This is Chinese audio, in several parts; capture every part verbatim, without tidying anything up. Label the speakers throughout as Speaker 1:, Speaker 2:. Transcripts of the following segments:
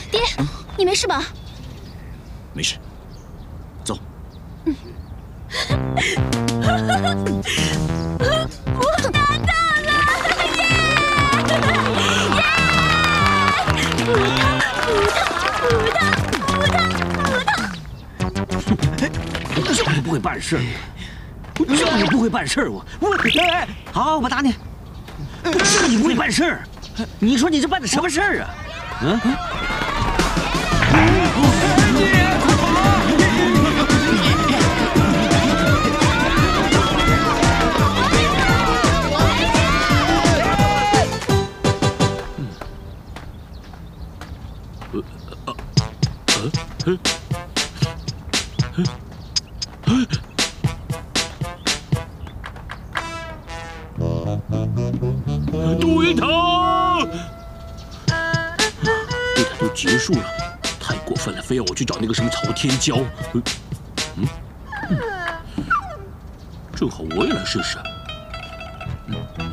Speaker 1: 爹，你没事吧？
Speaker 2: 没事，走。
Speaker 1: 我拿到了！耶！耶！补汤，补汤，补汤，补汤！
Speaker 3: 就你不会办事儿，我就你不会办事儿，我我哎，好，我打你。就你不会办事儿，你说你这办的什么事儿啊？嗯。
Speaker 2: 杜云堂，对谈都结束了，太过分了，非要我去找那个什么曹天骄。嗯，嗯，正好我也来试试。嗯。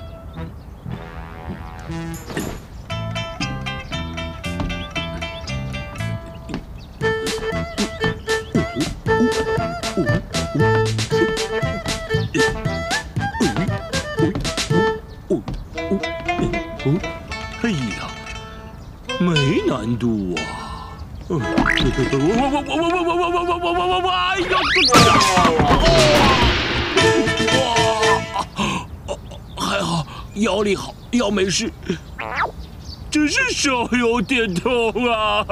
Speaker 2: 哎呀，没难度啊！我我我我我我我我我我我我我哎呀！哇！还好腰力好，腰没事，只是手有点痛啊！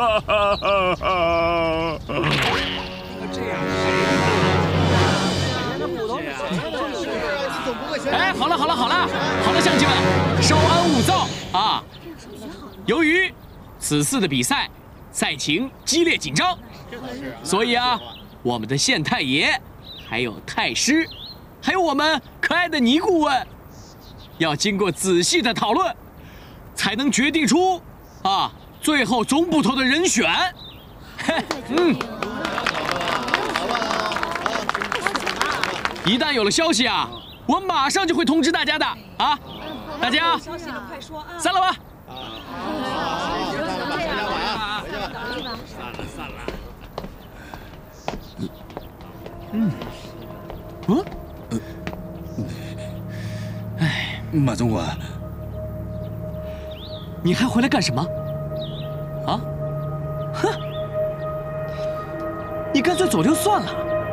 Speaker 2: 这样
Speaker 4: 哎，好了好了好了好了，乡亲们，稍安勿躁啊！由于此次的比赛赛情激烈紧张，所以啊，我们的县太爷，还有太师，还有我们可爱的倪顾问，要经过仔细的讨论，才能决定出啊最后总捕头的人选。嗯。 一旦有了消息啊，我马上就会通知大家的啊！大家散了吧。
Speaker 2: 散了散了。
Speaker 4: 嗯，嗯，哎，
Speaker 5: 马总管，
Speaker 4: 你还回来干什么？啊？哼！你干脆走溜算了。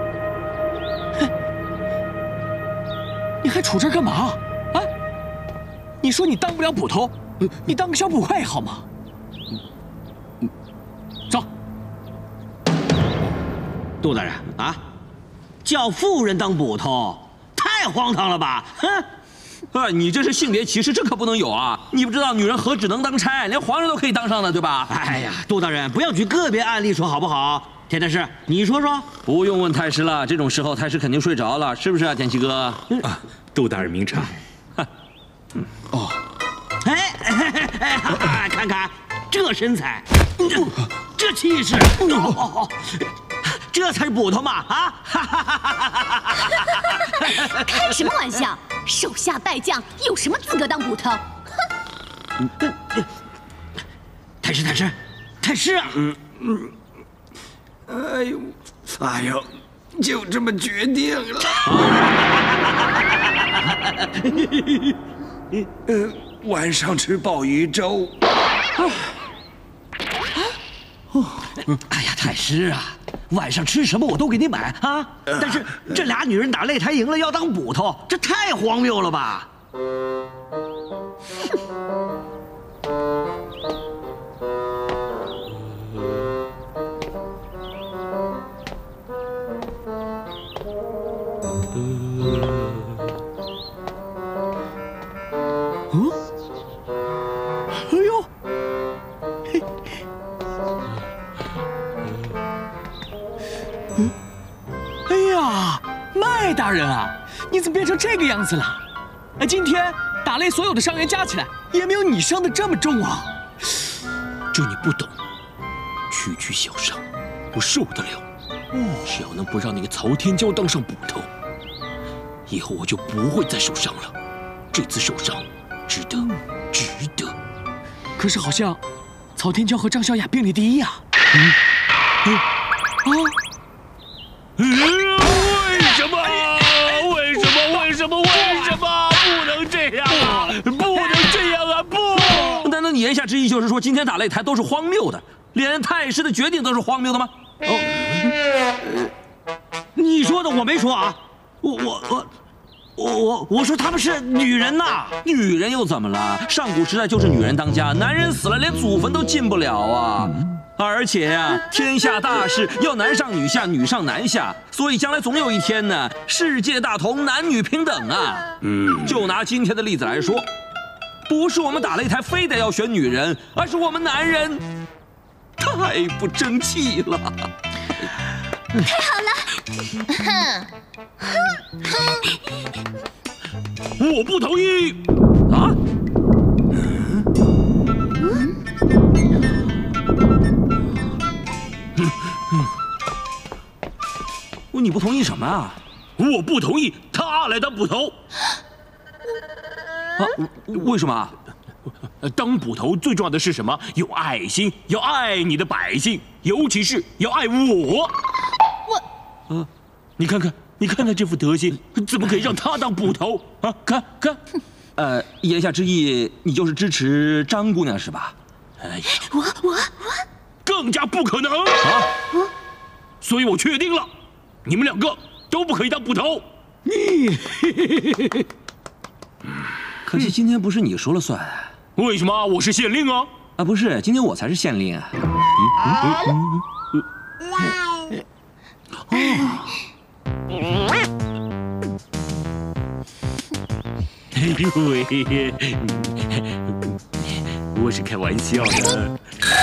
Speaker 4: 你还杵这儿干嘛？啊！你说你当不了捕头，你当个小捕快好吗？走。
Speaker 3: 杜大人啊，叫妇人当捕头，太荒唐了吧？哼！
Speaker 6: 啊，你这是性别歧视，这可不能有啊！你不知道女人何止能当差，连皇上都可以当上的，对吧？
Speaker 3: 哎呀，杜大人，不要举个别案例说好不好？ 田太师，你说说。
Speaker 6: 不用问太师了，这种时候太师肯定睡着了，是不是啊，田七哥？
Speaker 5: 啊，杜大人明察。
Speaker 3: 哦，哎哎哎，看看这身材，这气势，这才是捕头嘛！啊！
Speaker 1: 开什么玩笑？手下败将有什么资格当捕头？
Speaker 3: 哼！太师，太师，太师啊！嗯嗯。
Speaker 5: 哎呦，哎呦，就这么决定了。呃，晚上吃鲍鱼粥。
Speaker 3: 哦，哎呀，太师啊，晚上吃什么我都给你买啊！但是这俩女人打擂台赢了要当捕头，这太荒谬了吧！嗯，哎呦，嘿，
Speaker 4: 嗯，哎呀，麦大人啊，你怎么变成这个样子了？哎，今天打擂所有的伤员加起来，也没有你伤的这么重啊。
Speaker 2: 这你不懂，区区小伤，我受得了。只要能不让那个曹天骄当上捕头，以后我就不会再受伤了。这次受伤，值得，值得。
Speaker 4: 可是好像曹天骄和张小雅并列第一呀！
Speaker 2: 嗯嗯啊！为什么？为什么？为什么？为什么不能这样啊？不能这样啊！不！
Speaker 6: 难道你言下之意就是说，今天打擂台都是荒谬的，连太师的决定都是荒谬的吗？
Speaker 3: 哦，你说的我没说啊，我我我。 我我我说他们是女人呐，
Speaker 6: 女人又怎么了？上古时代就是女人当家，男人死了连祖坟都进不了啊！而且呀、啊，天下大事要男上女下，女上男下，所以将来总有一天呢，世界大同，男女平等啊！嗯，就拿今天的例子来说，不是我们打擂台非得要选女人，而是我们男人太不争气了。
Speaker 1: 太好了！
Speaker 2: 我不同意！
Speaker 6: 啊？你不同意什么啊？
Speaker 2: 我不同意他来当捕头。
Speaker 6: 啊？为什么？
Speaker 2: 当捕头最重要的是什么？有爱心，要爱你的百姓，尤其是要爱我。我，啊，你看看，你看看这副德行，怎么可以让他当捕头啊？看看，
Speaker 6: 呃，言下之意，你就是支持张姑娘是吧？
Speaker 2: 哎呀，
Speaker 1: 我我我，
Speaker 2: 更加不可能啊！所以我确定了，你们两个都不可以当捕头。你，
Speaker 6: 可惜今天不是你说了算。
Speaker 2: 为什么？我是县令啊！
Speaker 6: 啊，不是，今天我才是县令啊。
Speaker 2: 哎呦喂，我是开玩笑的。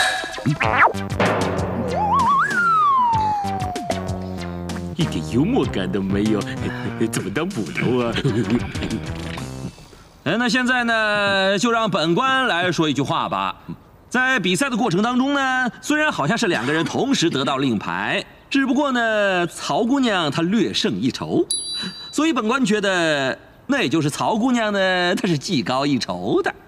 Speaker 2: 一点幽默感都没有，怎么当捕头啊？
Speaker 6: 哎，那现在呢，就让本官来说一句话吧。在比赛的过程当中呢，虽然好像是两个人同时得到令牌，只不过呢，曹姑娘她略胜一筹，所以本官觉得，那也就是曹姑娘呢，她是技高一筹的。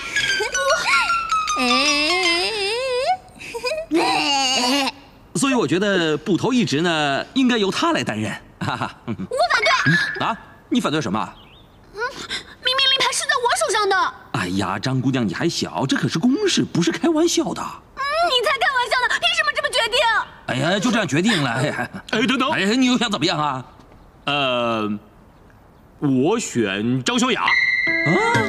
Speaker 6: 所以我觉得捕头一职呢，应该由她来担任。哈哈，
Speaker 1: 我反对。
Speaker 6: 啊，你反对什么？
Speaker 1: 明明令牌是在我手上的。
Speaker 6: 哎呀，张姑娘你还小，这可是公事，不是开玩笑的。
Speaker 1: 嗯，你才开玩笑呢，凭什么这么决定？
Speaker 6: 哎呀，就这样决定了。哎，
Speaker 2: 哎，等等，
Speaker 6: 哎，你又想怎么样啊？
Speaker 2: 呃，我选张小雅。
Speaker 6: 啊？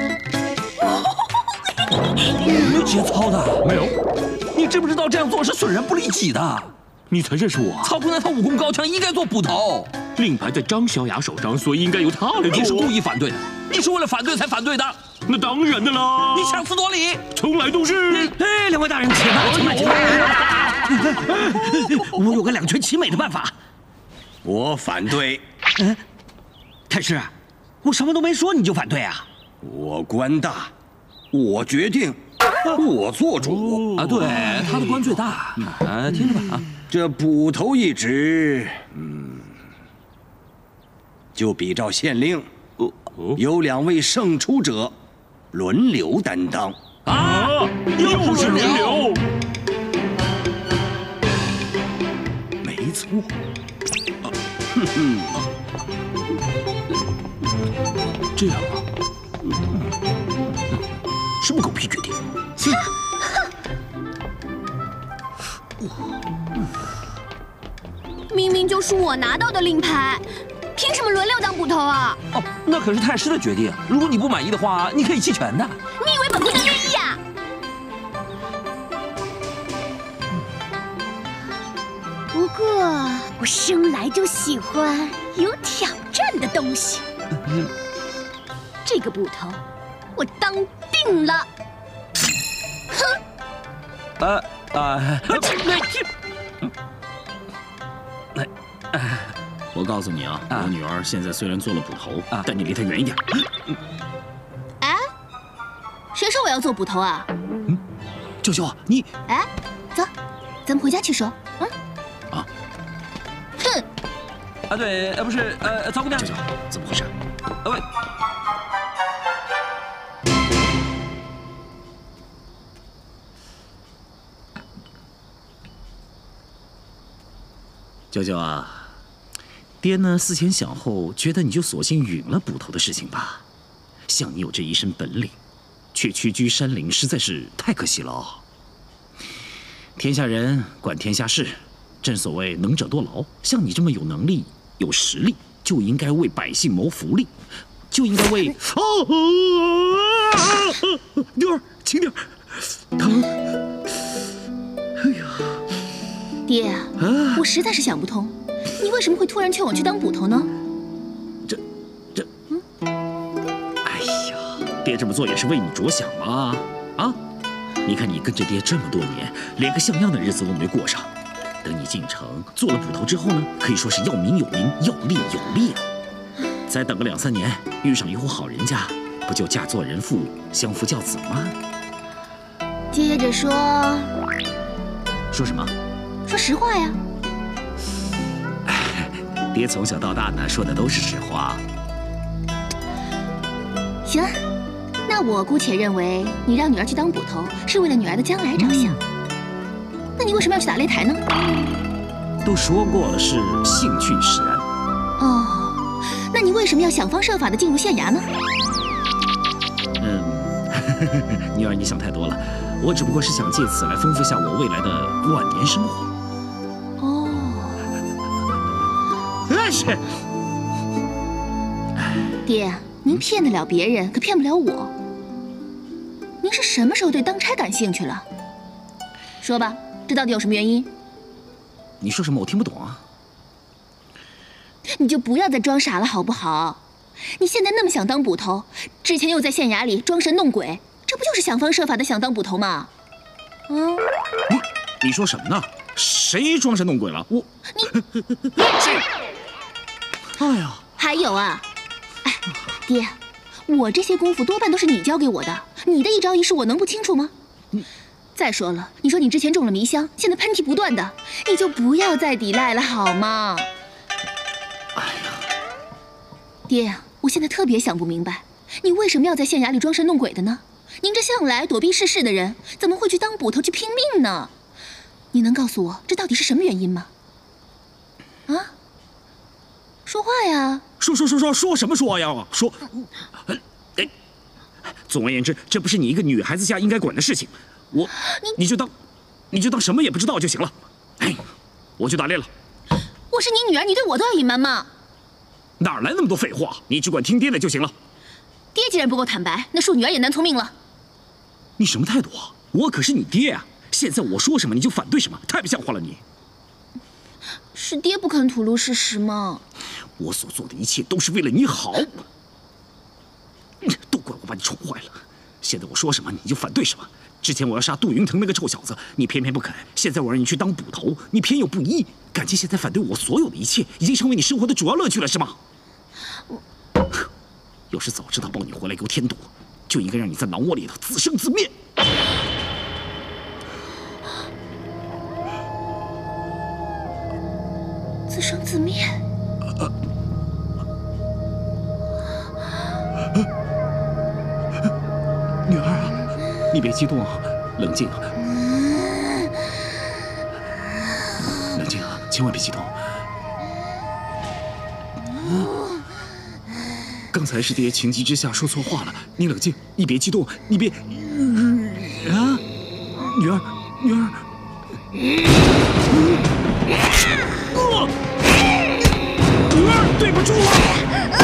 Speaker 6: 没节操的？
Speaker 2: 没有。
Speaker 6: 你知不知道这样做是损人不利己的？
Speaker 2: 你才认识我。
Speaker 6: 曹姑娘她武功高强，应该做捕头。
Speaker 2: 令牌在张小雅手上，所以应该由她来做。
Speaker 6: 你是故意反对的，你是为了反对才反对的。
Speaker 2: 那当然的啦！
Speaker 6: 你强词夺理，
Speaker 2: 从来都是。
Speaker 3: 哎，两位大人，且慢，且慢，且慢。我有个两全其美的办法。
Speaker 5: 我反对。
Speaker 3: 嗯，太师，我什么都没说你就反对啊？
Speaker 5: 我官大，我决定，我做主
Speaker 6: 啊！对，他的官最大。啊，听着吧啊，
Speaker 5: 这捕头一职，嗯，就比照县令，有两位胜出者轮流担当。
Speaker 2: 啊，又是轮流。
Speaker 5: 没错。哼哼。
Speaker 2: 这样啊？什么狗屁决定？
Speaker 1: 明明就是我拿到的令牌，凭什么轮流当捕头啊？
Speaker 6: 哦，那可是太师的决定。如果你不满意的话，你可以弃权的。
Speaker 1: 你以为本姑娘愿意啊？不过我生来就喜欢有挑战的东西。这个捕头，我当定了。哼！
Speaker 6: 呃啊！
Speaker 7: 来，我告诉你啊，我女儿现在虽然做了捕头，但你离她远一点。
Speaker 1: 哎，谁说我要做捕头啊？
Speaker 7: 嗯，舅舅，你
Speaker 1: 哎，走，咱们回家去说。嗯。
Speaker 7: 啊。
Speaker 1: 哼！
Speaker 6: 啊，对，呃，不是，呃，曹姑娘，
Speaker 7: 舅舅，怎么回事？
Speaker 6: 呃，喂。
Speaker 7: 娇娇啊，爹呢思前想后，觉得你就索性允了捕头的事情吧。像你有这一身本领，却屈居山林，实在是太可惜了。天下人管天下事，正所谓能者多劳。像你这么有能力、有实力，就应该为百姓谋福利，就应该为……哦，妞儿，轻点，疼。哎呀，
Speaker 1: 爹，啊、我实在是想不通，你为什么会突然劝我去当捕头呢？
Speaker 7: 这，这，嗯，哎呀，爹这么做也是为你着想嘛，啊！你看你跟着爹这么多年，连个像样的日子都没过上。等你进城做了捕头之后呢，可以说是要名有名，要利有利啊。再等个两三年，遇上一户好人家，不就嫁作人妇，相夫教子吗？
Speaker 1: 接着说。
Speaker 7: 说什么？
Speaker 1: 说实话呀。
Speaker 7: 爹从小到大呢，说的都是实话。
Speaker 1: 行。那我姑且认为你让女儿去当捕头是为了女儿的将来着想。嗯、那你为什么要去打擂台呢？
Speaker 7: 都说过了是兴趣使然。
Speaker 1: 哦，那你为什么要想方设法的进入县衙呢？
Speaker 7: 嗯，女儿你想太多了，我只不过是想借此来丰富下我未来的晚年生活。
Speaker 1: 哦，
Speaker 7: 那是。
Speaker 1: 爹，您骗得了别人，可骗不了我。您是什么时候对当差感兴趣了？说吧，这到底有什么原因？
Speaker 7: 你说什么？我听不懂啊。
Speaker 1: 你就不要再装傻了，好不好？你现在那么想当捕头，之前又在县衙里装神弄鬼，这不就是想方设法的想当捕头吗？嗯。
Speaker 7: 你你说什么呢？谁装神弄鬼了？我
Speaker 1: 你。
Speaker 7: 哎呀。
Speaker 1: 还有啊，哎，爹。我这些功夫多半都是你教给我的，你的一招一式我能不清楚吗？再说了，你说你之前中了迷香，现在喷嚏不断的，你就不要再抵赖了好吗？
Speaker 7: 哎呀，
Speaker 1: 爹，我现在特别想不明白，你为什么要在县衙里装神弄鬼的呢？您这向来躲避世事的人，怎么会去当捕头去拼命呢？你能告诉我这到底是什么原因吗？啊？说话呀！
Speaker 7: 说说说说说什么说呀？说，哎，总而言之，这不是你一个女孩子家应该管的事情。我，你你就当，你就当什么也不知道就行了。哎，我去打猎了。
Speaker 1: 我是你女儿，你对我都要隐瞒吗？
Speaker 7: 哪来那么多废话？你只管听爹的就行了。
Speaker 1: 爹既然不够坦白，那恕女儿也难从命了。
Speaker 7: 你什么态度啊？我可是你爹啊！现在我说什么你就反对什么，太不像话了你。
Speaker 1: 是爹不肯吐露事实吗？
Speaker 7: 我所做的一切都是为了你好，都怪我把你宠坏了。现在我说什么你就反对什么。之前我要杀杜云腾那个臭小子，你偏偏不肯；现在我让你去当捕头，你偏又不依。感情现在反对我所有的一切，已经成为你生活的主要乐趣了，是吗？我要是早知道抱你回来给我添堵，就应该让你在狼窝里头自生自灭。
Speaker 1: 自生自灭。呃
Speaker 7: 女儿啊，你别激动啊，冷静啊，冷静啊，千万别激动。刚才是爹情急之下说错话了，你冷静，你别激动，你别啊，女儿，女儿。女儿，对不住啊！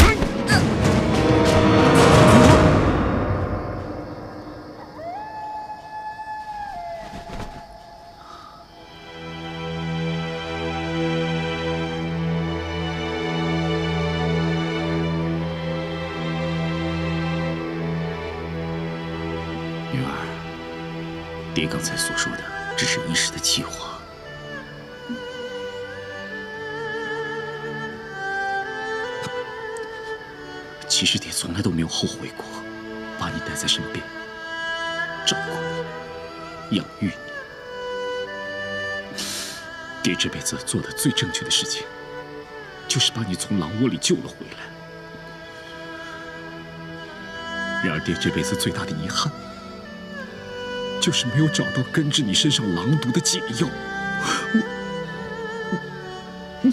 Speaker 7: 女儿，爹刚才所说的只是一时的气话。其实爹从来都没有后悔过，把你带在身边，照顾你，养育你。爹这辈子做的最正确的事情，就是把你从狼窝里救了回来。然而爹这辈子最大的遗憾，就是没有找到根治你身上狼毒的解药。我，我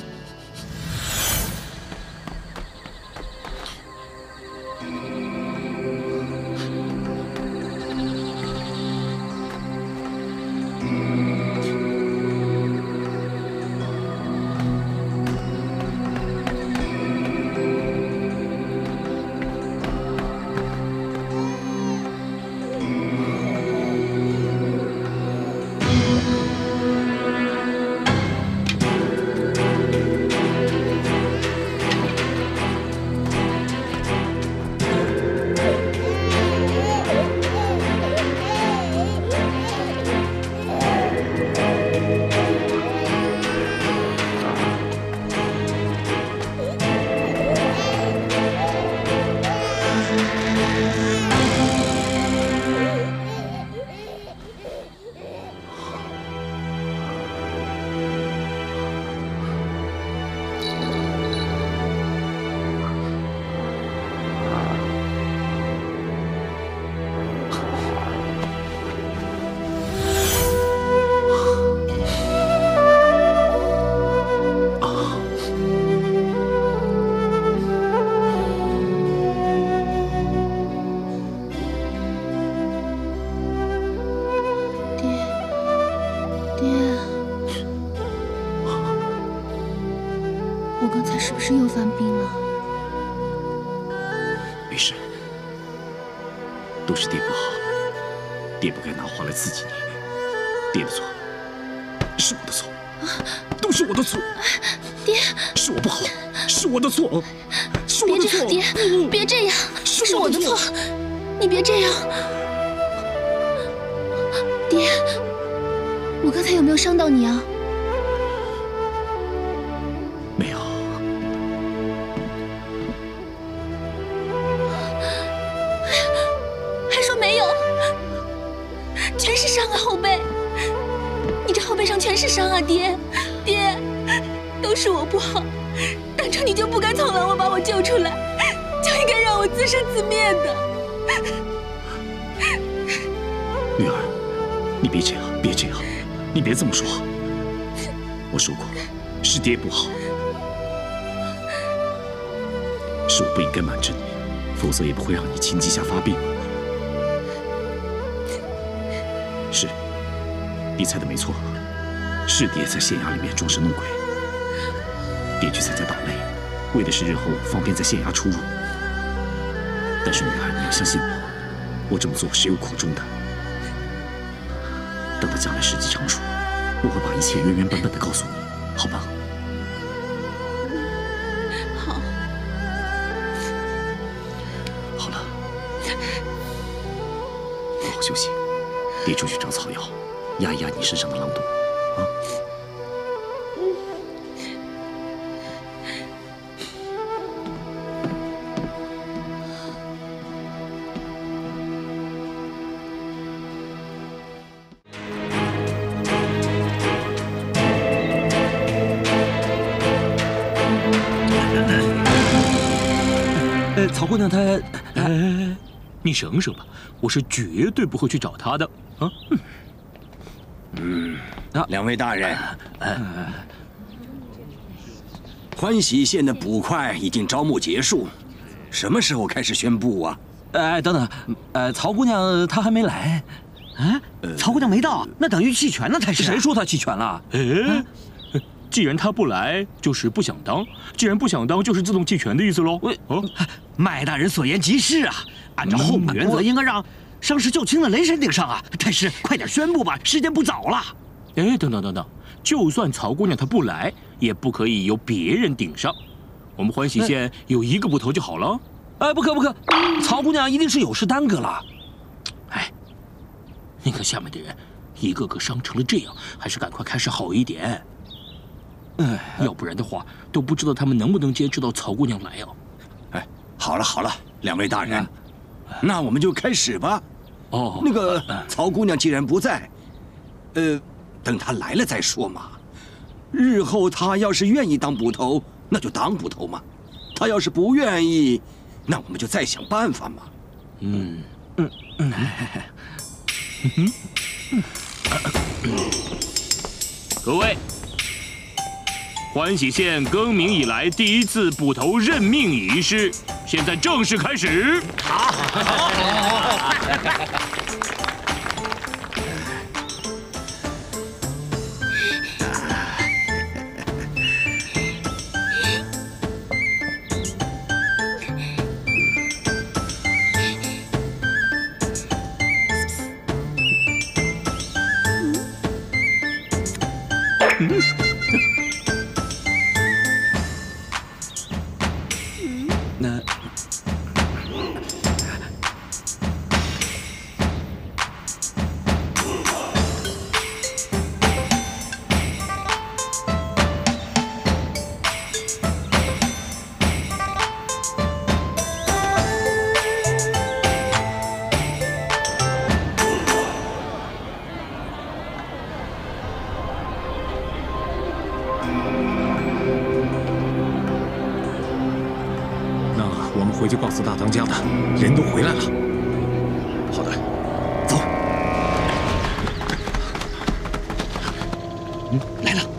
Speaker 1: 我刚才是不是又犯病了？
Speaker 7: 没事，都是爹不好，爹不该拿话来刺激你，爹的错，是我的错，都是我的错。
Speaker 1: 爹，
Speaker 7: 是我不好，是我的错，是我的错。
Speaker 1: 爹，别这样，是我的错，你别这样。爹，我刚才有没有伤到你啊？
Speaker 7: 没有。
Speaker 1: 还说没有？全是伤啊，后背。你这后背上全是伤啊，爹，爹，都是我不好。当初你就不该从狼窝把我救出来，就应该让我自生自灭的。
Speaker 7: 女儿，你别这样，别这样，你别这么说。我说过，是爹不好，是我不应该瞒着你，否则也不会让你情急下发病。是，你猜的没错，是爹在县衙里面装神弄鬼。爹去参加打擂，为的是日后方便在县衙出入。但是女儿，你要相信我，我这么做是有苦衷的。等到将来时机成熟，我会把一切原原本本的告诉你，好吗？
Speaker 1: 好。
Speaker 7: 好了，好好休息。爹出去找草药，压一压你身上的狼毒，啊。
Speaker 6: 呃，曹姑娘她，
Speaker 2: 哎，你省省吧，我是绝对不会去找她的啊。
Speaker 5: 嗯，啊，两位大人，欢喜县的捕快已经招募结束，什么时候开始宣布啊？
Speaker 6: 哎，等等，呃，曹姑娘她还没来。
Speaker 3: 啊，曹姑娘没到，那等于弃权了才是。
Speaker 6: 谁说她弃权了？
Speaker 2: 哎。既然他不来，就是不想当；既然不想当，就是自动弃权的意思喽。
Speaker 3: 喂，哦，麦大人所言极是啊，按照后母原则，应该让伤势较轻的雷神顶上啊。太师，快点宣布吧，时间不早了。
Speaker 2: 哎，等等等等，就算曹姑娘她不来，也不可以由别人顶上。我们欢喜县有一个捕头就好了。
Speaker 6: 哎，不可不可，曹姑娘一定是有事耽搁了。
Speaker 2: 哎，你看下面的人，一个个伤成了这样，还是赶快开始好一点。哎，要不然的话，都不知道他们能不能坚持到曹姑娘来啊！
Speaker 5: 哎，好了好了，两位大人，啊、那我们就开始吧。
Speaker 2: 哦，
Speaker 5: 那个曹姑娘既然不在，呃，等她来了再说嘛。日后她要是愿意当捕头，那就当捕头嘛；她要是不愿意，那我们就再想办法嘛。
Speaker 2: 嗯嗯嗯嗯，各位。欢喜县更名以来第一次捕头任命仪式，现在正式开始。好，好，好。嗯。
Speaker 6: 那
Speaker 7: 回去告诉大当家的，人都回来了。好的，走。嗯，来了。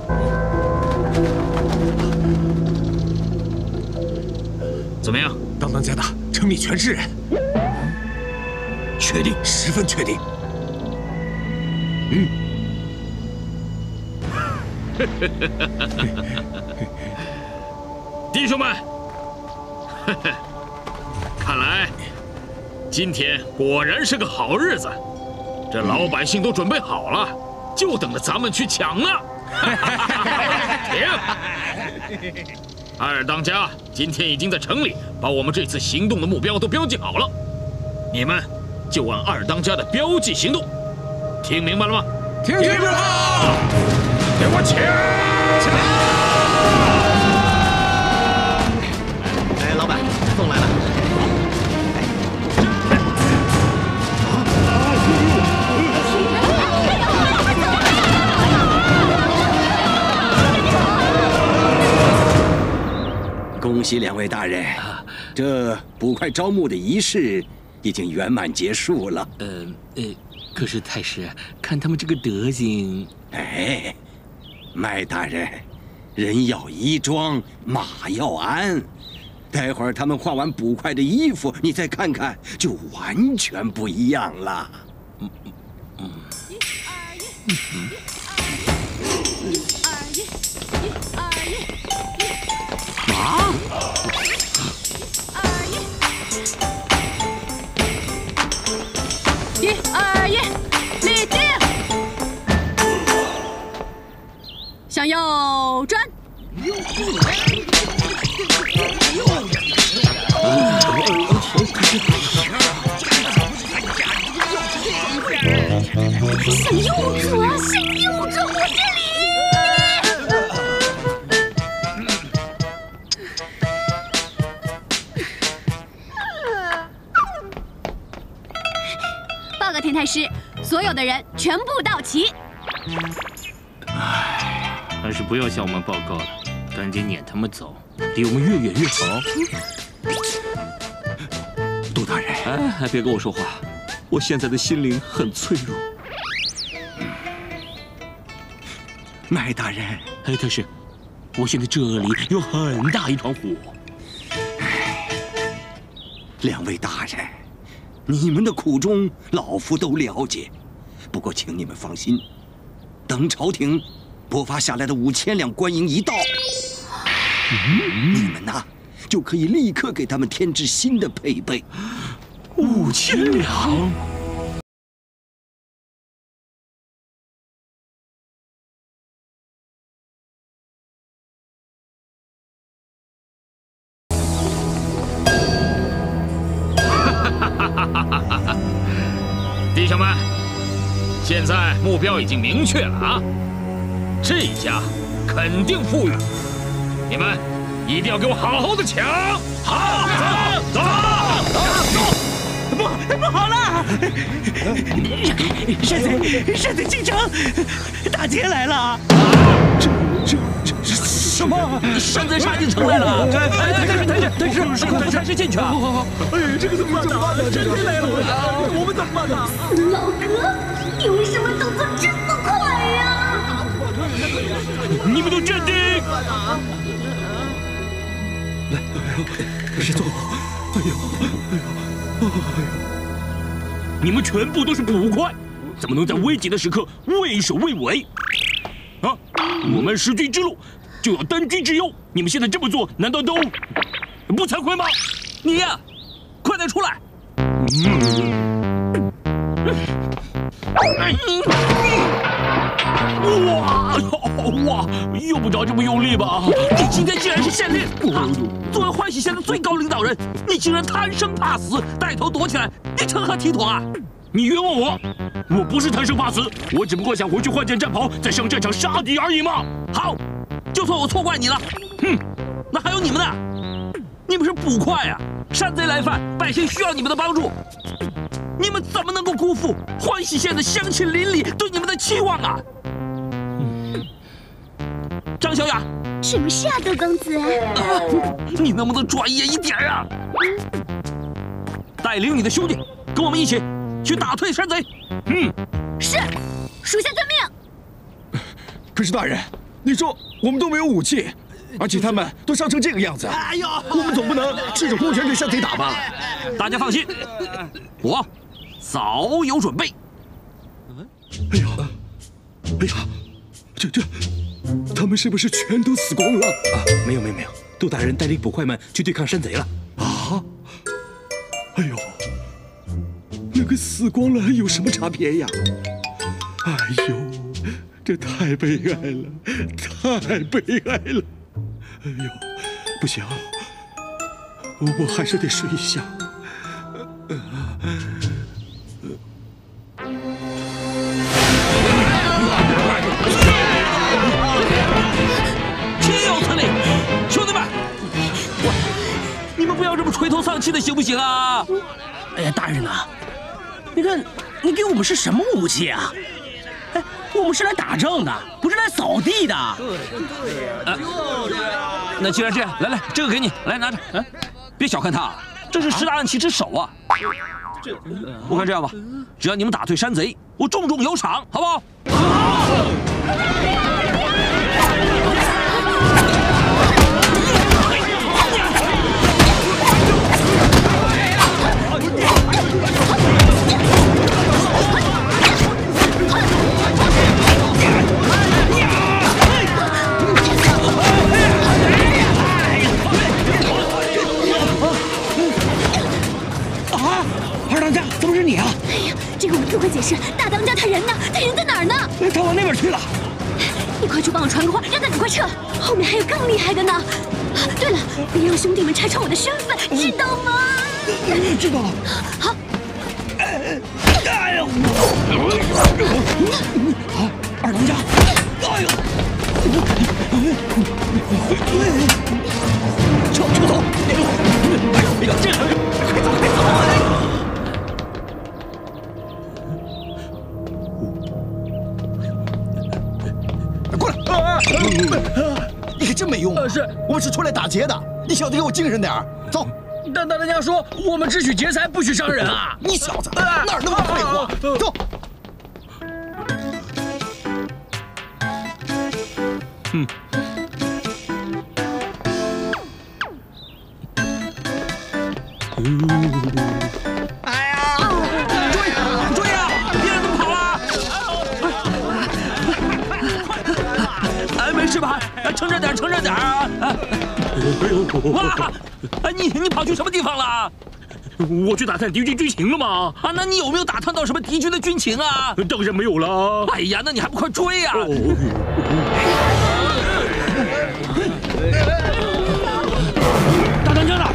Speaker 7: 怎么样，大当家的，城里全是人。确定，十分确定。嗯。 弟兄们，呵呵，看来今天果然是个好日子，这老百姓都准备好了，就等着咱们去抢呢。停！二当家今天已经在城里把我们这次行动的目标都标记好了，你们就按二当家的标记行动，听明白了吗？
Speaker 4: 听清楚了，
Speaker 7: 给我抢！抢！
Speaker 8: 哎，老板，凤来了。
Speaker 5: 恭喜两位大人，这捕快招募的仪式已经圆满结束了。
Speaker 2: 呃呃，可是太师，看他们这个德行，
Speaker 5: 哎，麦大人，人要衣装，马要鞍。 待会儿他们换完捕快的衣服，你再看看，就完全不一样了。嗯嗯嗯。啊！
Speaker 1: 一二一，立定！向右转。 向右转，向右转，我这里。报告田太师，所有的人全部到齐。
Speaker 2: 唉，还是不要向我们报告了，赶紧撵他们走，离我们越远越好。
Speaker 5: 杜大人，
Speaker 6: 哎，别跟我说话，我现在的心灵很脆弱。
Speaker 5: 麦大人，
Speaker 2: 哎，太师，我现在这里有很大一团火。
Speaker 5: 两位大人，你们的苦衷老夫都了解，不过请你们放心，等朝廷拨发下来的五千两官银一到，嗯、你们呐就可以立刻给他们添置新的配备。
Speaker 2: 五千两。
Speaker 7: 弟兄们，现在目标已经明确了啊！这一家肯定富裕，你们一定要给我好好的抢！好，走走走！
Speaker 3: 不，不好了！山贼，山贼进城，大劫来了！
Speaker 5: 这这这什么？
Speaker 6: 山贼杀进城来了！哎，太师，太师，太师，快带太师进去啊！
Speaker 3: 哎，这个怎么办呢？山贼来了，我们怎么办呢？
Speaker 1: 老哥，你为什么动作这么快呀？
Speaker 2: 你们都镇定！
Speaker 5: 来，别动！哎呦，哎呦，哎呦！
Speaker 2: 你们全部都是捕快，怎么能在危急的时刻畏首畏尾？啊！我们识君之路就要担君之忧，你们现在这么做，难道都不惭愧吗？
Speaker 6: 你呀，快点出来！
Speaker 2: 哇哇！用不着这么用力吧？
Speaker 6: 你今天竟然是县令！作为欢喜县的最高领导人，你竟然贪生怕死，带头躲起来，你成何体统啊？
Speaker 2: 你冤枉我！我不是贪生怕死，我只不过想回去换件战袍，再上战场杀敌而已嘛。
Speaker 6: 好，就算我错怪你了。哼，那还有你们呢？你们是捕快啊，山贼来犯，百姓需要你们的帮助，你们怎么能够辜负欢喜县的乡亲邻里对你们的期望啊？嗯、张小雅，
Speaker 1: 什么事啊，杜公子？
Speaker 6: 啊，你能不能专业一点啊？带领你的兄弟跟我们一起。 去打退山贼。
Speaker 2: 嗯，
Speaker 1: 是，属下遵命。
Speaker 9: 可是大人，你说我们都没有武器，而且他们都伤成这个样子，哎呦，我们总不能赤手空拳跟山贼打吧？
Speaker 6: 大家放心，我早有准备。
Speaker 9: 哎呀，哎呀，这这，他们是不是全都死光了？
Speaker 5: 啊，没有没有没有，
Speaker 9: 杜大人带领捕快们去对抗山贼了。啊！哎呦，那跟死光了有什么差别呀？哎呦，这太悲哀了，太悲哀了！哎呦，不行，我我还是得睡一下。
Speaker 6: 岂有此理！兄弟们，我你们不要这么垂头丧气的，行不行啊？
Speaker 4: 哎呀，大人呐，你看你给我们是什么武器啊？哎，我们是来打仗的，不是来扫地的。
Speaker 6: 呃，那既然这样，来来，这个给你，来拿着。嗯，别小看他，这是十大暗器之首啊。我看这样吧，只要你们打退山贼，我重重有赏，好不好？
Speaker 3: 二当家，怎么是你啊？
Speaker 1: 哎呀，这个我们自会解释。大当家他人呢？他人在哪儿呢？
Speaker 3: 他往那边去了。
Speaker 1: 你快去帮我传个话，让他赶快撤。后面还有更厉害的呢。啊，对了，别让兄弟们拆穿我的身份，知道吗？
Speaker 3: 知道了。
Speaker 1: 好。
Speaker 3: 哎呦！好，二当家。哎呦！撤撤走！哎呀，这快走快走！
Speaker 9: 过来！你可真没用啊！
Speaker 8: 是我们是出来打劫的，你小子给我精神点儿，走。
Speaker 4: 但大当家说我们只许劫财，不许伤人啊！
Speaker 8: 你小子哪儿那么废话？走。
Speaker 2: 嗯。
Speaker 6: 哎呀！追追呀！别让他们跑了！哎，没事吧？撑着点，撑着点啊！哇！哎，你你跑去什么地方了？
Speaker 2: 我去打探敌军军情了吗？
Speaker 6: 啊，那你有没有打探到什么敌军的军情啊？
Speaker 2: 当然没有了。
Speaker 6: 哎呀，那你还不快追呀！
Speaker 3: 大当家呢？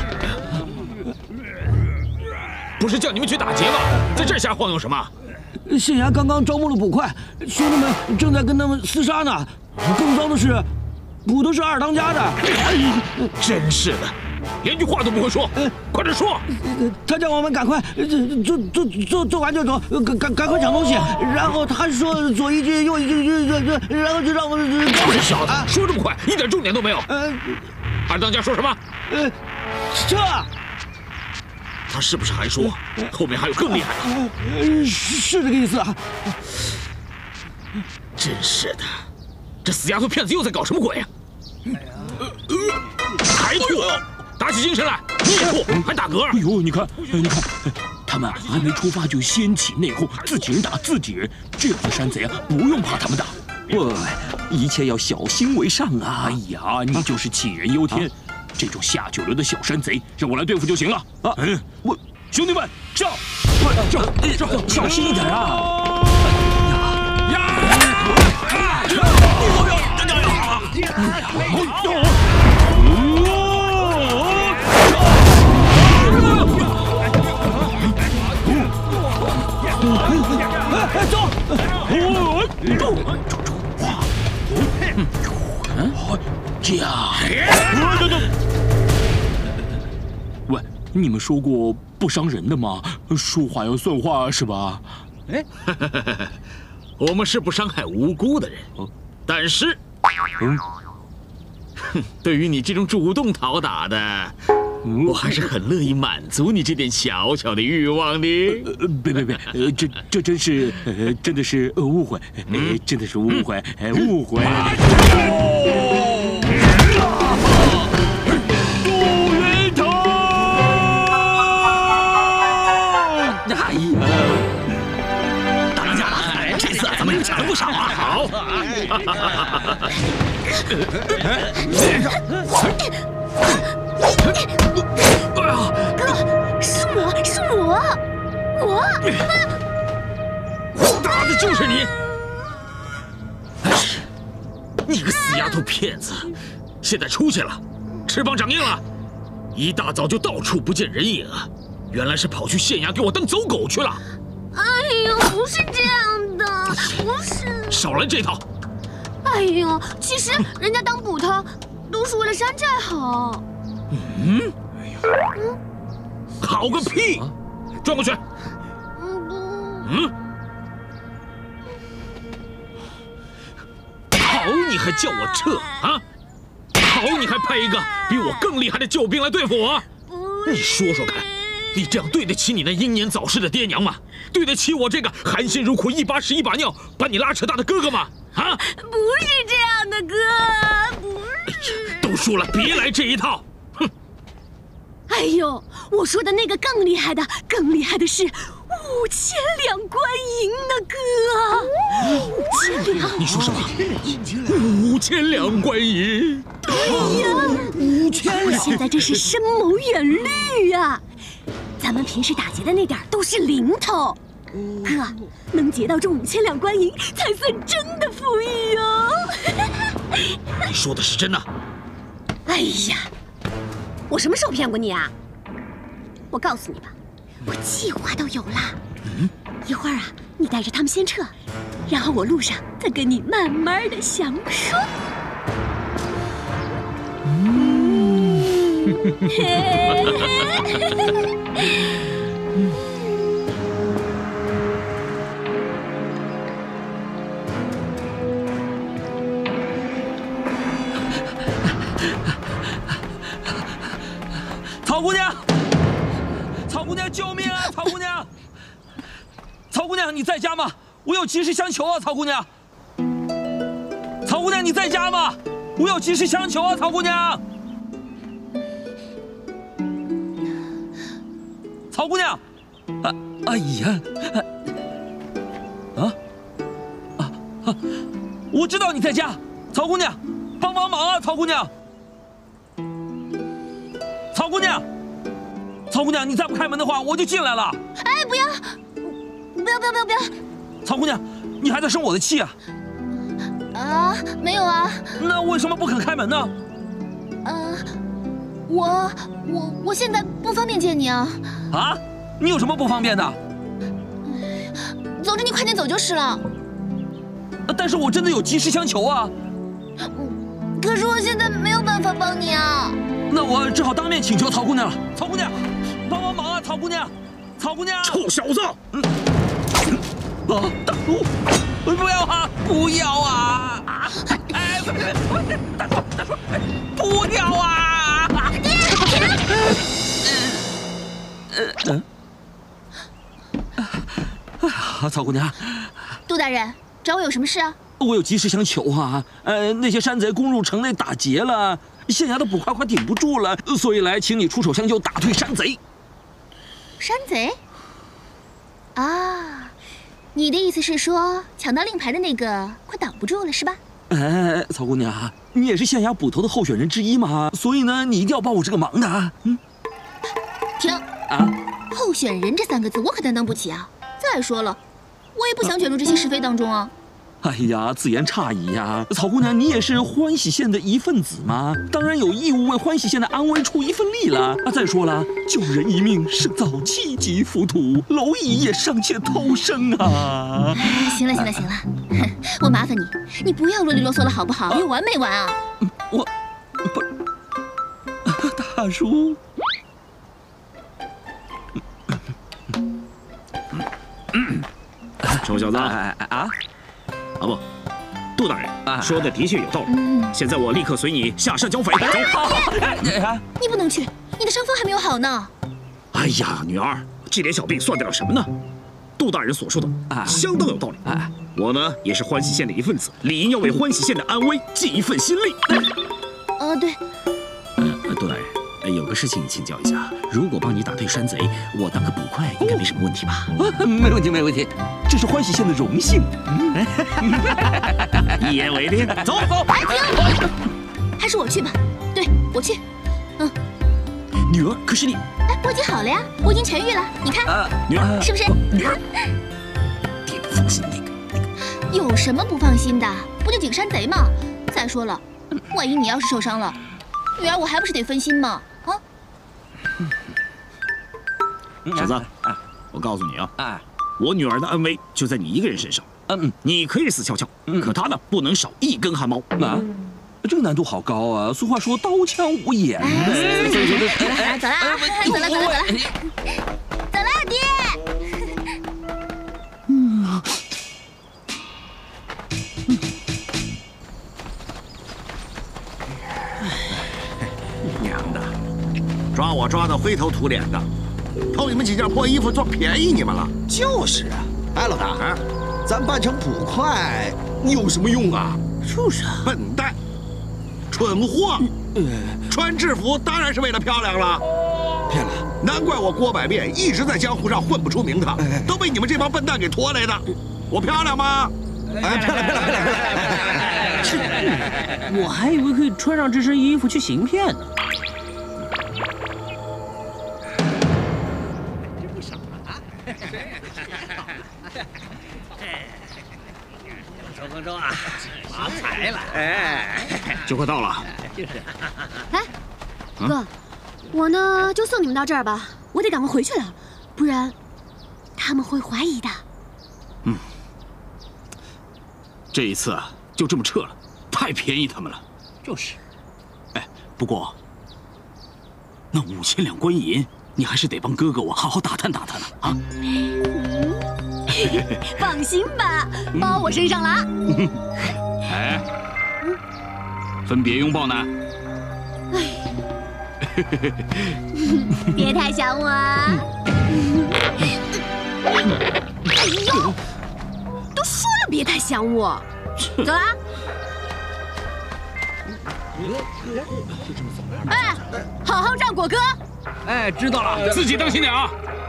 Speaker 7: 不是叫你们去打劫吗？在这儿瞎晃悠什么？
Speaker 3: 县衙刚刚招募了捕快，兄弟们正在跟他们厮杀呢。更糟的是，捕头是二当家的。
Speaker 7: 哎，真是的，连句话都不会说，快点说！
Speaker 3: 他叫我们赶快做做做做完就走，赶赶赶快抢东西。然后他说左一句右一句，然后就让我们。
Speaker 7: 这小子说这么快，一点重点都没有。
Speaker 3: 呃，
Speaker 7: 二当家说什么？
Speaker 3: 呃，撤。
Speaker 7: 他是不是还说后面还有更厉害的？
Speaker 3: 呃，是是这个意思啊。
Speaker 7: 真是的，这死丫头片子又在搞什么鬼啊？还吐！打起精神来！你也吐，还打嗝！
Speaker 2: 哎呦，你看，你看，他们还没出发就掀起内讧，自己人打自己人。这样的山贼啊，不用怕他们打。
Speaker 6: 喂，一切要小心为上啊！
Speaker 2: 哎呀，你就是杞人忧天。这种下九流的小山贼，让我来对付就行了。啊，嗯，我兄弟们上！上上，
Speaker 6: 小心一点啊！
Speaker 2: 呀！
Speaker 3: 走！
Speaker 2: 这样。喂，你们说过不伤人的吗？说话要算话是吧？
Speaker 7: 哎，我们是不伤害无辜的人，但是，嗯，哼，对于你这种主动讨打的，我还是很乐意满足你这点小小的欲望的。
Speaker 2: 呃，别别别，呃，这这真是，呃，真的是误会，呃，真的是误会，呃，误会。杜云腾，
Speaker 3: 哎呀，大当家了，这次咱们又抢了不少啊！
Speaker 7: 好。
Speaker 1: 哥，是我是我我。
Speaker 7: 我打的就是你！哎，你个死丫头片子！现在出去了，翅膀长硬了，一大早就到处不见人影啊！原来是跑去县衙给我当走狗去了。
Speaker 1: 哎呦，不是这样的，不是。
Speaker 7: 少来这套！
Speaker 1: 哎呦，其实人家当捕头都是为了山寨好。
Speaker 7: 嗯？嗯？好个屁！转过去。嗯？好，你还叫我撤啊？好，你还派一个比我更厉害的救兵来对付我？你说说看，你这样对得起你那英年早逝的爹娘吗？对得起我这个含辛茹苦一把屎一把尿把你拉扯大的哥哥吗？啊？
Speaker 1: 不是这样的，哥，不是。
Speaker 7: 哎、都说了，别来这一套。哼！
Speaker 1: 哎呦，我说的那个更厉害的，更厉害的是五千两官银呢，哥！五千两？
Speaker 7: 你说什么？五千两官银？
Speaker 1: 对呀，五千两！现在真是深谋远虑呀！咱们平时打劫的那点儿都是零头，哥，能劫到这五千两官银，才算真的富裕哟！
Speaker 7: 你说的是真的？
Speaker 1: 哎呀，我什么时候骗过你啊？我告诉你吧，我计划都有了。嗯，一会儿啊，你带着他们先撤，然后我路上再跟你慢慢的详说。嗯，
Speaker 6: 曹姑娘，曹姑娘，救命啊！曹姑娘，曹姑娘，你在家吗？我有急事相求啊！曹姑娘，曹姑娘，你在家吗？我有急事相求啊！曹姑娘，曹姑娘，啊，哎呀，啊，啊啊！我知道你在家，曹姑娘，帮帮忙啊！曹姑娘。曹姑娘，曹姑娘，你再不开门的话，我就进来了。
Speaker 1: 哎，不要，不要，不要，不要，不要！
Speaker 6: 曹姑娘，你还在生我的气啊？
Speaker 1: 啊，没有啊。
Speaker 6: 那为什么不肯开门呢？
Speaker 1: 呃，我我我现在不方便见你啊。
Speaker 6: 啊？你有什么不方便的？
Speaker 1: 总之你快点走就是了。
Speaker 6: 但是我真的有急事相求啊。
Speaker 1: 可是我现在没有办法帮你啊。
Speaker 6: 那我只好当面请求曹姑娘了。曹姑娘，帮帮忙啊！曹姑娘，曹姑娘！
Speaker 7: 臭小子！
Speaker 6: 嗯，啊，大叔，不要啊！不要啊！哎，大叔，大叔，不要啊！嗯嗯，啊，曹姑娘，
Speaker 1: 杜大人，找我有什么事啊？
Speaker 6: 我有急事相求啊！呃，那些山贼攻入城内打劫了。县衙的捕快快顶不住了，所以来请你出手相救，打退山贼。
Speaker 1: 山贼？啊，你的意思是说，抢到令牌的那个快挡不住了，是吧？
Speaker 6: 哎，曹姑娘，你也是县衙捕头的候选人之一嘛，所以呢，你一定要帮我这个忙的。嗯，
Speaker 1: 停！啊，候选人这三个字我可担当不起啊。再说了，我也不想卷入这些是非当中啊。
Speaker 6: 哎呀，自言差矣呀！曹姑娘，你也是欢喜县的一份子嘛，当然有义务为欢喜县的安危出一份力了。啊，再说了，救人一命胜造七级浮屠，蝼蚁也尚且偷生啊！
Speaker 1: 行了行了行了，我麻烦你，你不要啰里啰嗦了好不好？有完没完啊？
Speaker 6: 我不，大叔。
Speaker 7: 臭小子！
Speaker 6: 哎哎啊！
Speaker 7: 啊不，杜大人说的的确有道理。现在我立刻随你下山剿匪。走！
Speaker 1: 你不能去，你的伤风还没有好呢。
Speaker 7: 哎呀，女儿，这点小病算得了什么呢？杜大人所说的相当有道理。我呢也是欢喜县的一份子，理应要为欢喜县的安危尽一份心力。
Speaker 1: 呃，对。
Speaker 7: 呃，杜大人。有个事情请教一下，如果帮你打退山贼，我当个捕快应该没什么问题吧？
Speaker 6: 没问题，没问题，这是欢喜县的荣幸。
Speaker 7: 一言为定，走走。
Speaker 1: 停！还是我去吧。对，我去。 嗯。
Speaker 7: 女儿，可是你……
Speaker 1: 哎，我已经好了呀，我已经痊愈了。你看，
Speaker 7: 啊，女儿
Speaker 1: 是不是？
Speaker 7: 女儿，爹不放心那个那个。
Speaker 1: 有什么不放心的？不就几个山贼吗？再说了，万一你要是受伤了，女儿我还不是得分心吗？啊！
Speaker 7: 小子，我告诉你啊，哎，我女儿的安危就在你一个人身上。嗯，你可以死翘翘，可她呢不能少一根汗毛。
Speaker 6: 啊，这个难度好高啊！俗话说刀枪无眼。
Speaker 1: 走了，走了，走了，走了，走了，走了，爹。嗯。
Speaker 8: 娘的，抓我抓得灰头土脸的，偷你们几件破衣服做便宜你们了。
Speaker 10: 就是啊，哎，老大，啊、咱扮成捕快有什么用啊？
Speaker 8: 就是啊，笨蛋，蠢货！嗯、穿制服当然是为了漂亮了。
Speaker 10: 骗了，
Speaker 8: 难怪我郭百变一直在江湖上混不出名堂，哎、都被你们这帮笨蛋给拖来的。我漂亮吗？
Speaker 10: 哎，漂亮漂亮漂亮漂
Speaker 3: 亮！我还以为可以穿上这身衣服去行骗呢。
Speaker 11: 周丰周啊，发财了！哎，
Speaker 7: 就快到了。
Speaker 11: 就是。
Speaker 1: 哎，哥，我呢就送你们到这儿吧，我得赶快回去了，不然他们会怀疑的。
Speaker 7: 嗯，这一次啊，就这么撤了，太便宜他们了。
Speaker 11: 就是。
Speaker 7: 哎，不过那五千两官银，你还是得帮哥哥我好好打探打探呢啊。
Speaker 1: 放心吧，包我身上了啊！
Speaker 7: 哎，分别拥抱呢。
Speaker 1: 别太想我啊！哎呦，都说了别太想我，走了。哎，好好照顾哥。
Speaker 4: 哎，知道了，自己当心点啊。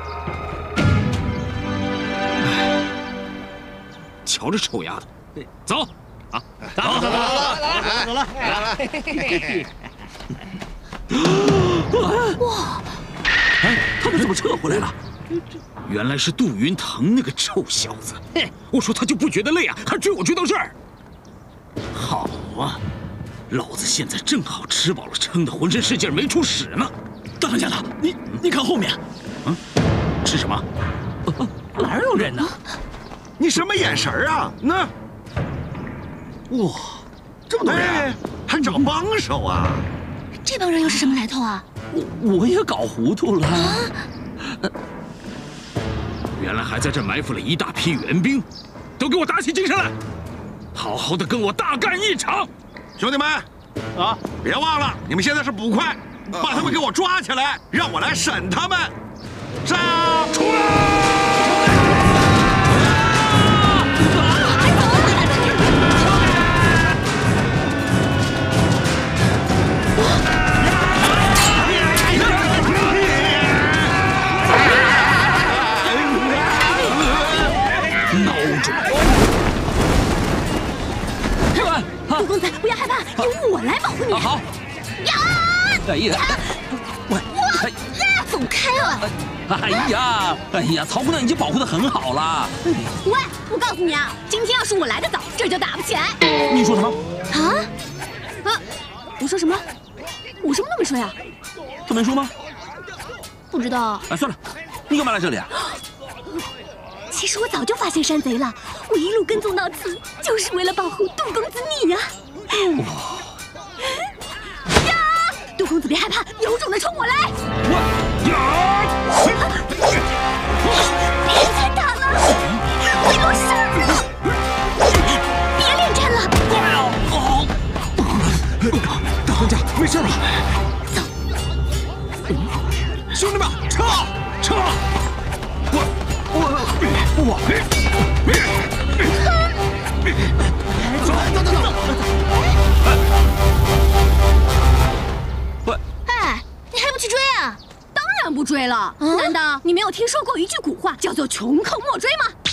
Speaker 7: 瞧这臭丫头，走啊！
Speaker 11: 走走走走走走了
Speaker 7: 哇！哎，他们怎么撤回来了？原来是杜云腾那个臭小子！我说他就不觉得累啊，还追我追到这儿。好啊，老子现在正好吃饱了撑的浑身是劲没出屎呢。
Speaker 11: 大当家的，你你看后面，
Speaker 7: 嗯，是什么？
Speaker 11: 哪有人呢？
Speaker 8: 你什么眼神啊？那，哇，这么多人，还找帮手啊？
Speaker 1: 这帮人又是什么来头啊？
Speaker 6: 我我也搞糊涂了。啊、
Speaker 7: 原来还在这埋伏了一大批援兵，都给我打起精神来，好好的跟我大干一场！
Speaker 8: 兄弟们，啊，别忘了，你们现在是捕快，把他们给我抓起来，让我来审他们。上，出来！
Speaker 1: 杜公子，不要害怕，由我来保护你。
Speaker 6: 好。呀！哎呀！
Speaker 1: 我我走开啊！
Speaker 6: 哎呀！哎呀！曹姑娘已经保护得很好了。
Speaker 1: 喂，我告诉你啊，今天要是我来得早，这就打不起来。
Speaker 6: 你说什么？
Speaker 1: 啊？啊？我说什么？我什么都没说呀。
Speaker 6: 他没说吗？
Speaker 1: 不知道。
Speaker 6: 哎，算了，你干嘛来这里啊？
Speaker 1: 其实我早就发现山贼了，我一路跟踪到此，就是为了保护杜公子你呀！哇！呀！杜公子别害怕，有种的冲我来！我呀！别再打了，会露馅了！别恋战了！
Speaker 8: 快啊！哦！大当家，没事吧？走！兄弟们，撤！撤！我。 我我走走走走！
Speaker 1: 喂！哎，你还不去追啊？当然不追了！难道你没有听说过一句古话，叫做“穷寇莫追”吗？